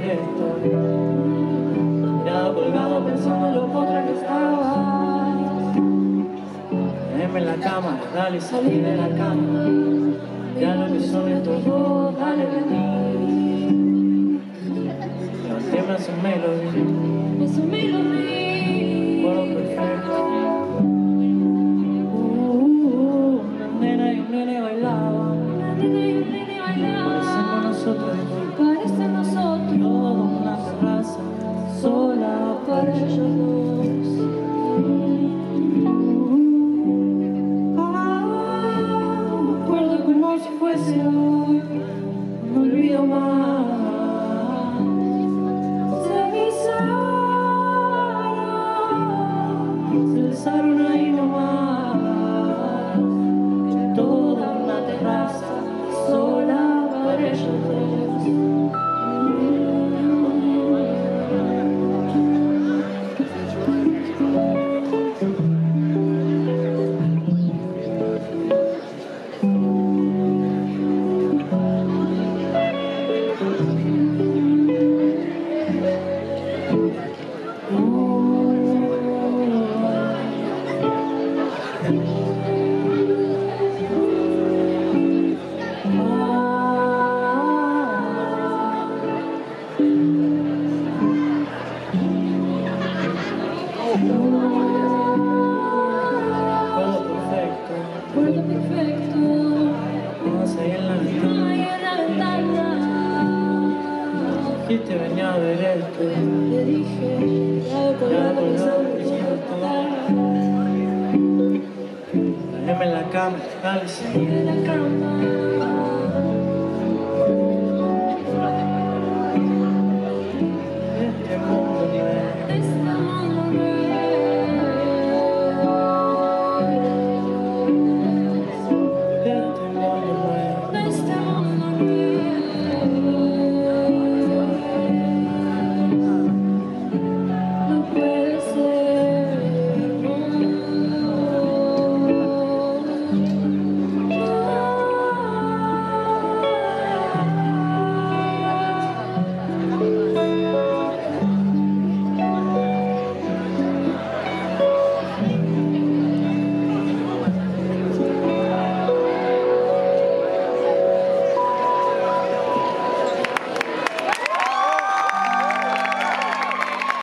directo, mirado colgado pensando en lo potra que estabas. Déjame en la cama, dale, salí de la cama. Ya lo que son estos dos, dale, vení. Levantéme a su melodía, Es un melodía. recuerdo perfecto. Una nena y un nene bailaban. Una nena y un nene bailaban. Nosotros Parecen nosotros. todos en una terraza sola Para ellos dos. Me acuerdo como si fuese hoy, no olvido más. Se besaron ahí nomás, toda una terraza sola para ellos dos. Recuerdo perfecto. Vamos ahí en la ventana. Ahí en la ventana. Dijiste venía a ver esto. Le dije, ya colgado pensando en todo. Déjame en la cama, dale, Salí de la cama.